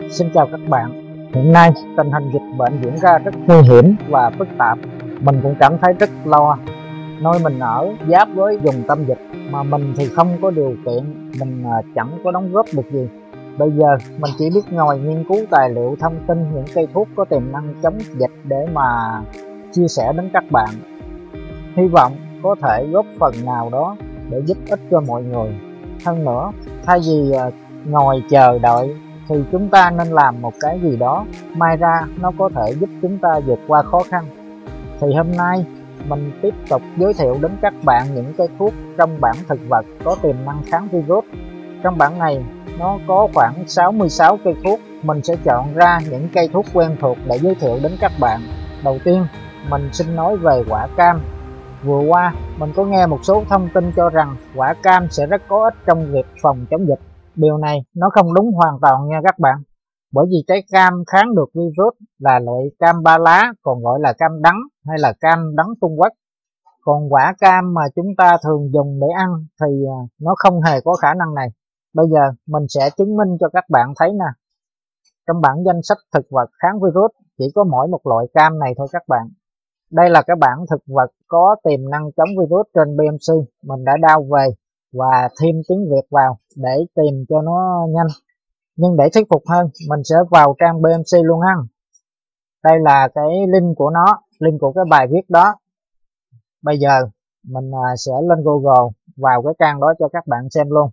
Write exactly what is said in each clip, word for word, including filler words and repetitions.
Xin chào các bạn. Hiện nay tình hình dịch bệnh diễn ra rất nguy hiểm và phức tạp. Mình cũng cảm thấy rất lo. Nơi mình ở giáp với vùng tâm dịch mà mình thì không có điều kiện, mình chẳng có đóng góp được gì. Bây giờ mình chỉ biết ngồi nghiên cứu tài liệu, thông tin những cây thuốc có tiềm năng chống dịch để mà chia sẻ đến các bạn. Hy vọng có thể góp phần nào đó để giúp ích cho mọi người. Hơn nữa, thay vì ngồi chờ đợi thì chúng ta nên làm một cái gì đó, may ra nó có thể giúp chúng ta vượt qua khó khăn. Thì hôm nay mình tiếp tục giới thiệu đến các bạn những cây thuốc trong bảng thực vật có tiềm năng kháng virus. Trong bảng này nó có khoảng sáu mươi sáu cây thuốc. Mình sẽ chọn ra những cây thuốc quen thuộc để giới thiệu đến các bạn. Đầu tiên mình xin nói về quả cam. Vừa qua mình có nghe một số thông tin cho rằng quả cam sẽ rất có ích trong việc phòng chống dịch. Điều này nó không đúng hoàn toàn nha các bạn. Bởi vì trái cam kháng được virus là loại cam ba lá, còn gọi là cam đắng hay là cam đắng Trung Quốc. Còn quả cam mà chúng ta thường dùng để ăn thì nó không hề có khả năng này. Bây giờ mình sẽ chứng minh cho các bạn thấy nè. Trong bảng danh sách thực vật kháng virus chỉ có mỗi một loại cam này thôi các bạn. Đây là cái bảng thực vật có tiềm năng chống virus trên bê em xê. Mình đã download về và thêm tiếng Việt vào để tìm cho nó nhanh. Nhưng để thuyết phục hơn, mình sẽ vào trang bê em xê luôn ha. Đây là cái link của nó, link của cái bài viết đó. Bây giờ mình sẽ lên Google vào cái trang đó cho các bạn xem luôn.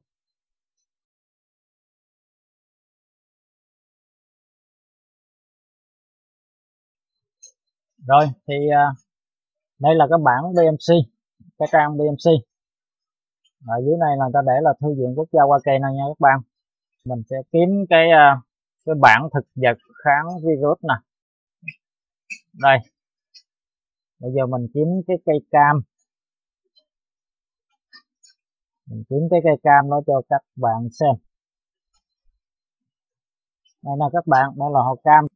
Rồi thì đây là cái bảng bê em xê, cái trang bê em xê. Ở dưới này là ta để là Thư viện Quốc gia Hoa Kỳ này nha các bạn. Mình sẽ kiếm cái cái bảng thực vật kháng virus nè. Đây. Bây giờ mình kiếm cái cây cam. Mình kiếm cái cây cam đó cho các bạn xem. Đây nè các bạn, đây là hồ cam.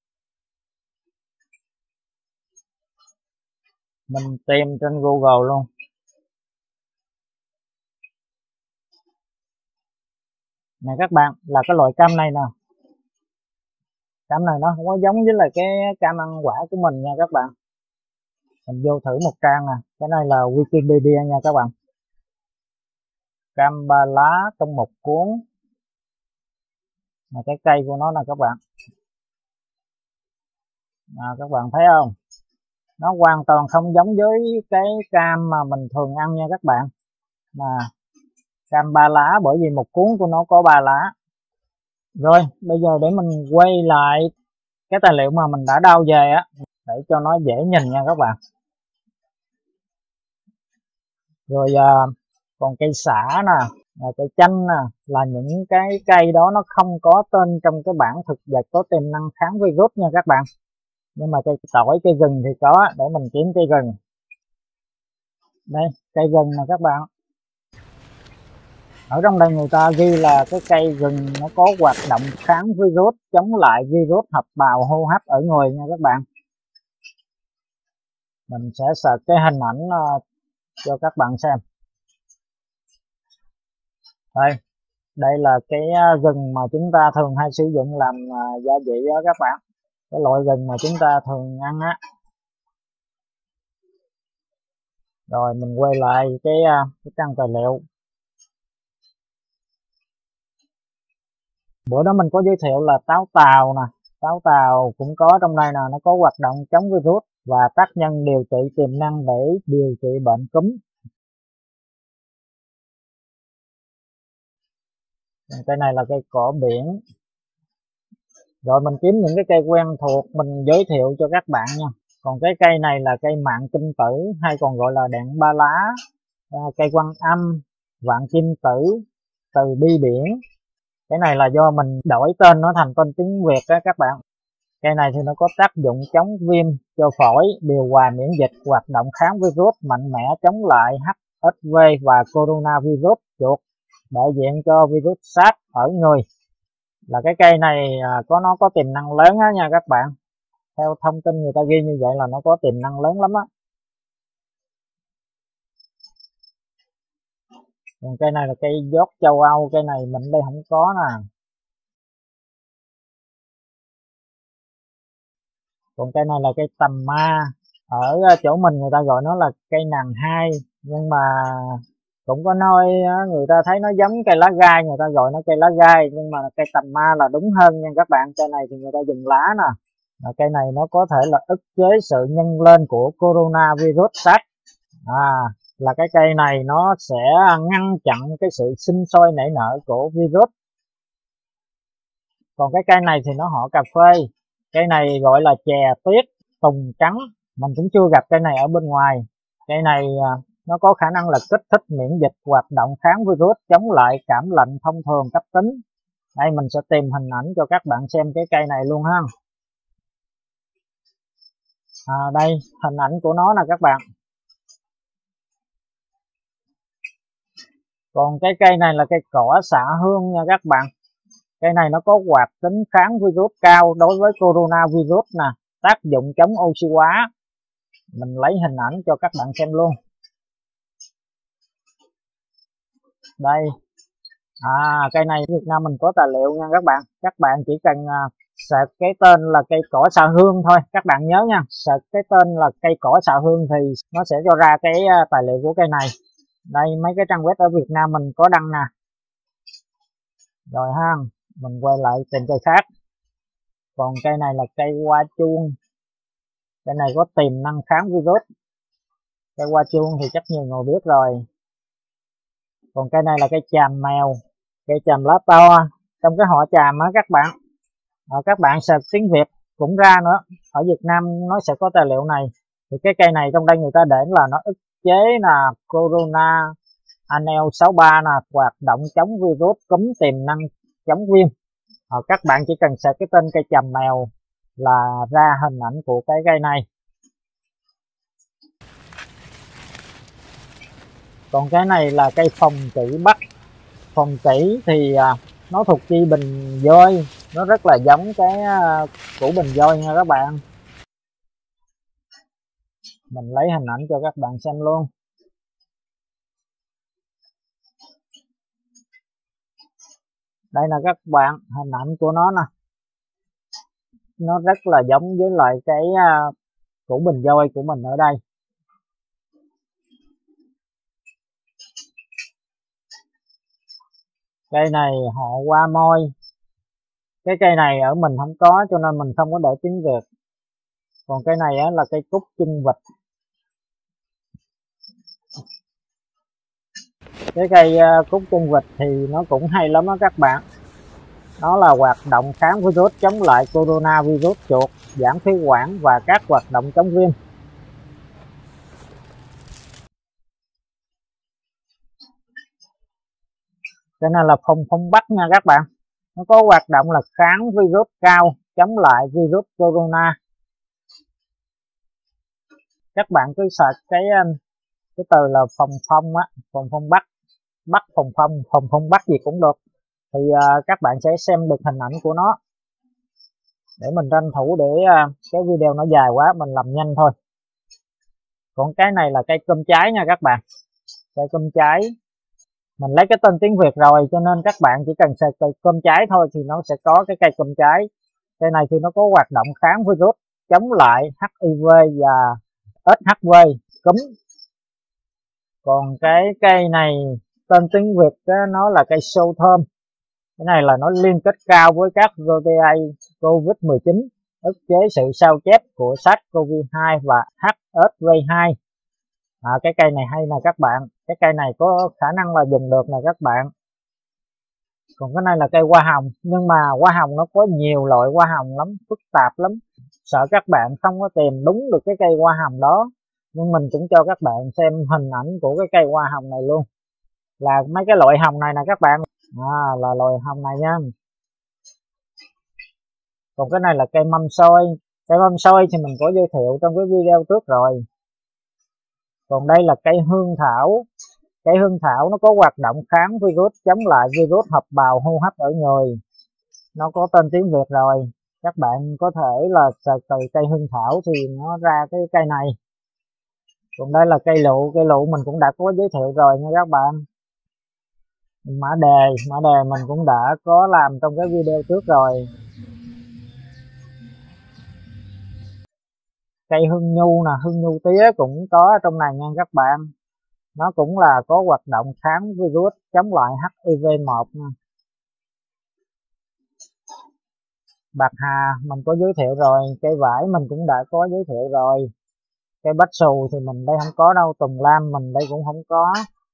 Mình tìm trên Google luôn. Nè các bạn, là cái loại cam này nè. Cam này nó không có giống với là cái cam ăn quả của mình nha các bạn. Mình vô thử một trang nè. Cái này là Wikipedia nha các bạn. Cam ba lá trong một cuốn. Là cái cây của nó nè các bạn. À, các bạn thấy không? Nó hoàn toàn không giống với cái cam mà mình thường ăn nha các bạn. Mà cam ba lá, bởi vì một cuốn của nó có ba lá. Rồi bây giờ để mình quay lại cái tài liệu mà mình đã đao về á, để cho nó dễ nhìn nha các bạn. Rồi à, còn cây sả nè, cây chanh nè, là những cái cây đó nó không có tên trong cái bảng thực vật có tiềm năng kháng virus nha các bạn. Nhưng mà cây tỏi, cây gừng thì có. Để mình kiếm cây gừng. Đây, cây gừng nè các bạn. Ở trong đây người ta ghi là cái cây gừng nó có hoạt động kháng virus, chống lại virus hợp bào hô hấp ở người nha các bạn. Mình sẽ search cái hình ảnh uh, cho các bạn xem. Đây, đây là cái gừng mà chúng ta thường hay sử dụng làm uh, gia vị đó các bạn. Cái loại gừng mà chúng ta thường ăn á. Rồi mình quay lại cái, uh, cái trang tài liệu. Bữa đó mình có giới thiệu là táo tàu nè. Táo tàu cũng có trong đây nè, nó có hoạt động chống virus và tác nhân điều trị tiềm năng để điều trị bệnh cúm. Cây này là cây cỏ biển. Rồi mình kiếm những cái cây quen thuộc mình giới thiệu cho các bạn nha. Còn cái cây này là cây mạn kim tử, hay còn gọi là đạn ba lá, cây quan âm, vạn kim tử, từ bi biển. Cái này là do mình đổi tên nó thành tên tiếng Việt đó các bạn. Cây này thì nó có tác dụng chống viêm cho phổi, điều hòa miễn dịch, hoạt động kháng virus mạnh mẽ, chống lại hát ích vê và coronavirus chuột, đại diện cho virus SARS ở người. Là cái cây này có nó có tiềm năng lớn á nha các bạn. Theo thông tin người ta ghi như vậy là nó có tiềm năng lớn lắm á. Còn cây này là cây dốt châu Âu, cây này mình đây không có nè. Còn cây này là cây tầm ma, ở chỗ mình người ta gọi nó là cây nàng hai, nhưng mà cũng có nói người ta thấy nó giống cây lá gai, người ta gọi nó cây lá gai, nhưng mà cây tầm ma là đúng hơn nha các bạn. Cây này thì người ta dùng lá nè. À, cây này nó có thể là ức chế sự nhân lên của coronavirus SARS. À, là cái cây này nó sẽ ngăn chặn cái sự sinh sôi nảy nở của virus. Còn cái cây này thì nó họ cà phê, cây này gọi là chè tuyết tùng trắng, mình cũng chưa gặp cây này ở bên ngoài. Cây này nó có khả năng là kích thích miễn dịch, hoạt động kháng virus, chống lại cảm lạnh thông thường cấp tính. Đây mình sẽ tìm hình ảnh cho các bạn xem cái cây này luôn ha. À, đây hình ảnh của nó nè các bạn. Còn cái cây này là cây cỏ xạ hương nha các bạn. Cây này nó có hoạt tính kháng virus cao đối với coronavirus nè, tác dụng chống oxy hóa. Mình lấy hình ảnh cho các bạn xem luôn. Đây. À, cây này Việt Nam mình có tài liệu nha các bạn. Các bạn chỉ cần uh, search cái tên là cây cỏ xạ hương thôi. Các bạn nhớ nha, search cái tên là cây cỏ xạ hương thì nó sẽ cho ra cái uh, tài liệu của cây này. Đây, mấy cái trang web ở Việt Nam mình có đăng nè. Rồi ha, mình quay lại tìm cây khác. Còn cây này là cây hoa chuông. Cây này có tiềm năng kháng virus. Cây hoa chuông thì chắc nhiều người biết rồi. Còn cây này là cây chàm mèo, cây chàm lá to, trong cái họ chàm á các bạn. À, các bạn search tiếng Việt cũng ra nữa. Ở Việt Nam nó sẽ có tài liệu này. Thì cái cây này trong đây người ta để là nó ức chế là corona anel sáu ba là hoạt động chống virus, cúm, tiềm năng chống viêm. À, các bạn chỉ cần search cái tên cây chàm mèo là ra hình ảnh của cái cây này. Còn cái này là cây phòng chỉ Bắc. Phòng chỉ thì à, nó thuộc chi bình dơi, nó rất là giống cái à, củ bình dơi nha các bạn. Mình lấy hình ảnh cho các bạn xem luôn. Đây là các bạn, hình ảnh của nó nè. Nó rất là giống với lại cái à, củ bình dơi của mình ở đây. Cây này họ hoa môi. Cái cây này ở mình không có cho nên mình không có để tiếng Việt. Còn cây này á, là cây cúc chân vịt. Cái cây uh, cúc chân vịt thì nó cũng hay lắm đó các bạn. Nó là hoạt động kháng virus, chống lại coronavirus chuột, giảm phế quản và các hoạt động chống viêm. Cái này là phong phong Bắc nha các bạn. Nó có hoạt động là kháng virus cao, chống lại virus corona. Các bạn cứ search cái cái từ là phòng phong á, phòng phong Bắc, Bắc phòng phong, phòng phong Bắc gì cũng được. Thì uh, các bạn sẽ xem được hình ảnh của nó. Để mình tranh thủ để uh, cái video nó dài quá, mình làm nhanh thôi. Còn cái này là cây cơm trái nha các bạn. Cây cơm trái. Mình lấy cái tên tiếng Việt rồi cho nên các bạn chỉ cần search cây cơm trái thôi thì nó sẽ có cái cây cơm trái. Cây này thì nó có hoạt động kháng virus, chống lại hát i vê và ét hát vê, cúm. Còn cái cây này tên tiếng Việt đó, nó là cây sâu thơm. Cái này là nó liên kết cao với các protein covid mười chín, ức chế sự sao chép của SARS-xê o vê hai và hát ét vê hai. À, cái cây này hay nè các bạn. Cái cây này có khả năng là dùng được nè các bạn. Còn cái này là cây hoa hồng. Nhưng mà hoa hồng nó có nhiều loại hoa hồng lắm, phức tạp lắm. Sợ các bạn không có tìm đúng được cái cây hoa hồng đó. Nhưng mình cũng cho các bạn xem hình ảnh của cái cây hoa hồng này luôn. Là mấy cái loại hồng này nè các bạn. À, là loại hồng này nha. Còn cái này là cây mâm xôi. Cây mâm xôi thì mình có giới thiệu trong cái video trước rồi. Còn đây là cây hương thảo. Cây hương thảo nó có hoạt động kháng virus, chống lại virus hợp bào hô hấp ở người. Nó có tên tiếng Việt rồi. Các bạn có thể là từ cây hương thảo thì nó ra cái cây này. Còn đây là cây lựu. Cây lựu mình cũng đã có giới thiệu rồi nha các bạn. Mã đề. Mã đề mình cũng đã có làm trong cái video trước rồi. Cây hương nhu nè, hương nhu tía cũng có ở trong này nha các bạn. Nó cũng là có hoạt động kháng virus, chống lại H I V một nha. Bạc hà mình có giới thiệu rồi, cây vải mình cũng đã có giới thiệu rồi. Cây bách xù thì mình đây không có đâu, tùng lam mình đây cũng không có.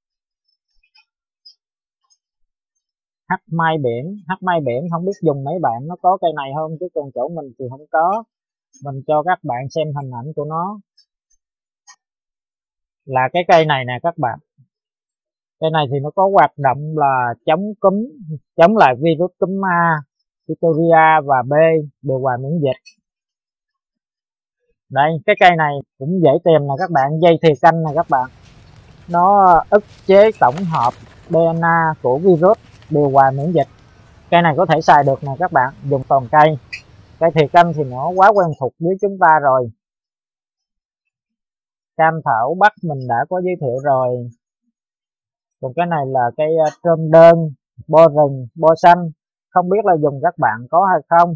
Hắc mai biển, hắc mai biển không biết dùng mấy bạn nó có cây này không, chứ còn chỗ mình thì không có. Mình cho các bạn xem hình ảnh của nó. Là cái cây này nè các bạn. Cây này thì nó có hoạt động là chống cúm, chống lại virus cúm A, Victoria và B, điều hòa miễn dịch. Đây, cái cây này cũng dễ tìm nè các bạn, dây thìa canh nè các bạn. Nó ức chế tổng hợp đê en a của virus, điều hòa miễn dịch. Cây này có thể xài được nè các bạn, dùng toàn cây. Cây thìa canh thì nó quá quen thuộc với chúng ta rồi. Cam thảo Bắc mình đã có giới thiệu rồi. Còn cái này là cây trôm đơn, bo rừng, bo xanh. Không biết là dùng các bạn có hay không.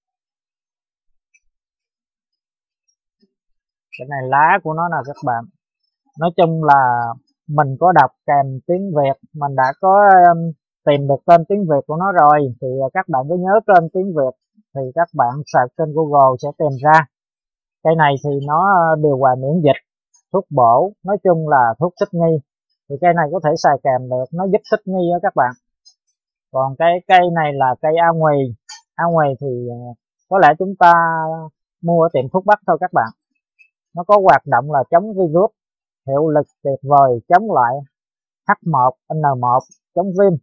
Cái này lá của nó nè các bạn. Nói chung là mình có đọc kèm tiếng Việt, mình đã có um, tìm được tên tiếng Việt của nó rồi. Thì các bạn có nhớ tên tiếng Việt thì các bạn search trên Google sẽ tìm ra. Cây này thì nó điều hòa miễn dịch, thuốc bổ, nói chung là thuốc thích nghi. Thì cây này có thể xài kèm được, nó giúp thích nghi đó các bạn. Còn cái cây này là cây A Nguy. A Nguy thì có lẽ chúng ta mua ở tiệm thuốc bắc thôi các bạn. Nó có hoạt động là chống virus, hiệu lực tuyệt vời, chống lại H một N một, chống viêm.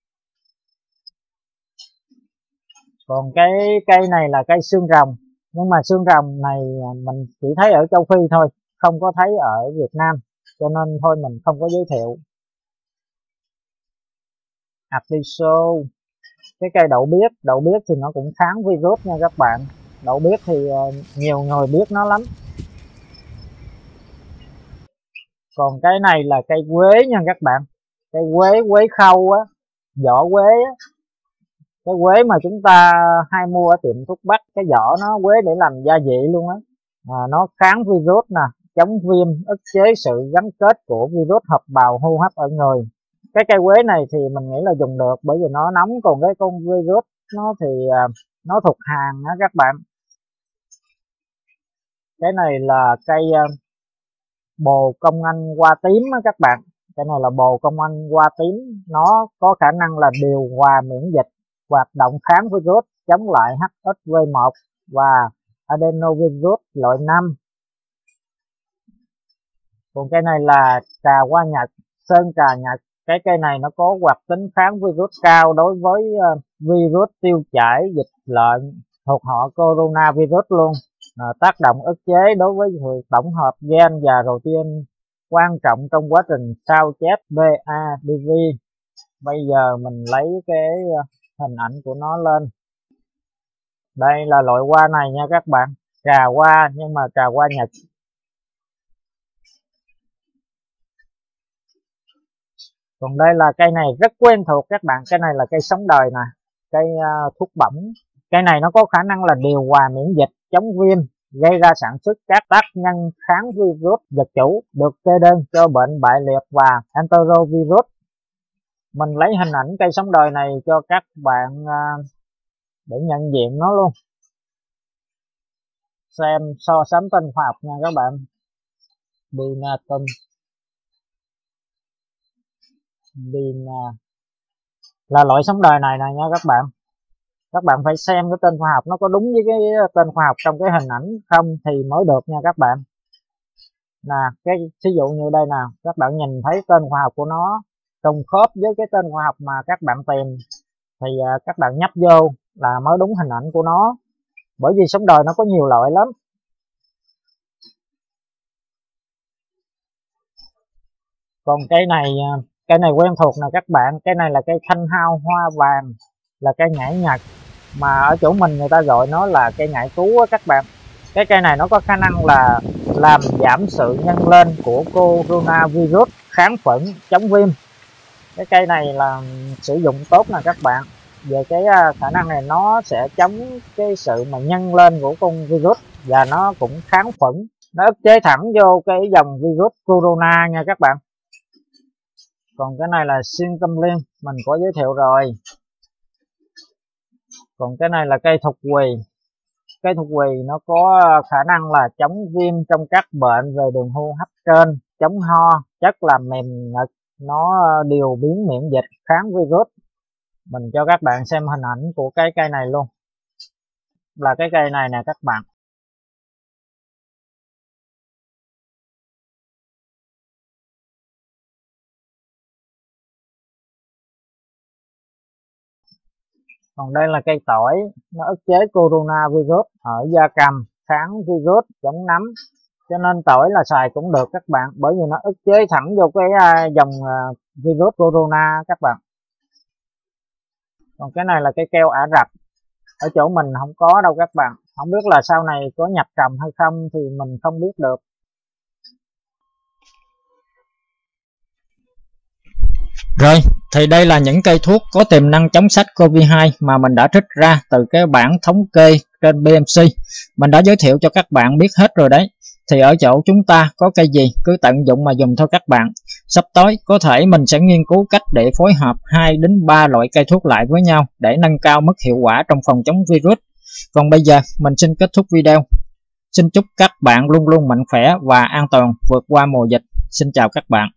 Còn cái cây này là cây xương rồng. Nhưng mà xương rồng này mình chỉ thấy ở châu Phi thôi, không có thấy ở Việt Nam, cho nên thôi mình không có giới thiệu. Artiso, cái cây đậu biếc. Đậu biếc thì nó cũng kháng virus nha các bạn. Đậu biếc thì nhiều người biết nó lắm. Còn cái này là cây quế nha các bạn. Cây quế, quế khâu á, vỏ quế á. Cái quế mà chúng ta hay mua ở tiệm thuốc bắc, cái vỏ nó quế để làm gia vị luôn á. À, nó kháng virus nè, chống viêm, ức chế sự gắn kết của virus hợp bào hô hấp ở người. Cái cây quế này thì mình nghĩ là dùng được bởi vì nó nóng, còn cái con virus nó thì nó thuộc hàng á các bạn. Cái này là cây bồ công anh hoa tím á các bạn. Cái này là bồ công anh hoa tím, nó có khả năng là điều hòa miễn dịch, hoạt động kháng virus, chống lại H S V một và adenovirus loại năm. Còn cây này là trà hoa Nhật, sơn trà Nhật. Cái cây này nó có hoạt tính kháng virus cao đối với uh, virus tiêu chảy dịch lợn thuộc họ coronavirus luôn. À, tác động ức chế đối với tổng hợp gen và protein quan trọng trong quá trình sao chép B A D V. Bây giờ mình lấy cái hình ảnh của nó lên. Đây là loại hoa này nha các bạn, trà hoa nhưng mà trà hoa Nhật. Còn đây là cây này rất quen thuộc các bạn, cái này là cây sống đời nè, cây uh, thuốc bẩm. Cây này nó có khả năng là điều hòa miễn dịch, chống viêm, gây ra sản xuất các tác nhân kháng virus vật chủ, được kê đơn cho bệnh bại liệt và enterovirus. Mình lấy hình ảnh cây sống đời này cho các bạn uh, để nhận diện nó luôn. Xem so sánh tên khoa học nha các bạn. Binatum Bina là loại sống đời này nè nha các bạn. Các bạn phải xem cái tên khoa học nó có đúng với cái tên khoa học trong cái hình ảnh không thì mới được nha các bạn. Nè, cái ví dụ như đây nè, các bạn nhìn thấy tên khoa học của nó trùng khớp với cái tên khoa học mà các bạn tìm thì uh, các bạn nhấp vô là mới đúng hình ảnh của nó. Bởi vì sống đời nó có nhiều loại lắm. Còn cây này uh, cây này quen thuộc nè các bạn, cái này là cây thanh hao hoa vàng, là cây nhảy Nhật mà ở chỗ mình người ta gọi nó là cây nhảy cứu á các bạn. Cái cây này nó có khả năng là làm giảm sự nhân lên của coronavirus, kháng khuẩn, chống viêm. Cái cây này là sử dụng tốt nè các bạn. Về cái khả năng này nó sẽ chống cái sự mà nhân lên của con virus và nó cũng kháng khuẩn, nó ức chế thẳng vô cái dòng virus corona nha các bạn. Còn cái này là xuyên tâm liên, mình có giới thiệu rồi. Còn cái này là cây thục quỳ. Cây thục quỳ nó có khả năng là chống viêm trong các bệnh về đường hô hấp trên, chống ho, chất làm mềm ngực, nó điều biến miễn dịch, kháng virus. Mình cho các bạn xem hình ảnh của cái cây này luôn. Là cái cây này nè các bạn. Còn đây là cây tỏi, nó ức chế coronavirus ở da cầm, kháng virus, chống nấm. Cho nên tỏi là xài cũng được các bạn, bởi vì nó ức chế thẳng vô cái dòng virus corona các bạn. Còn cái này là cây keo Ả Rập, ở chỗ mình không có đâu các bạn, không biết là sau này có nhập trồng hay không thì mình không biết được. Rồi, thì đây là những cây thuốc có tiềm năng chống SARS-xê o vê hai mà mình đã trích ra từ cái bảng thống kê trên bê em xê. Mình đã giới thiệu cho các bạn biết hết rồi đấy. Thì ở chỗ chúng ta có cây gì cứ tận dụng mà dùng thôi các bạn. Sắp tới có thể mình sẽ nghiên cứu cách để phối hợp hai đến ba loại cây thuốc lại với nhau để nâng cao mức hiệu quả trong phòng chống virus. Còn bây giờ mình xin kết thúc video. Xin chúc các bạn luôn luôn mạnh khỏe và an toàn vượt qua mùa dịch. Xin chào các bạn.